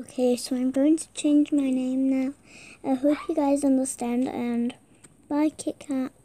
Okay, so I'm going to change my name now. I hope you guys understand, and bye, Kit Kat.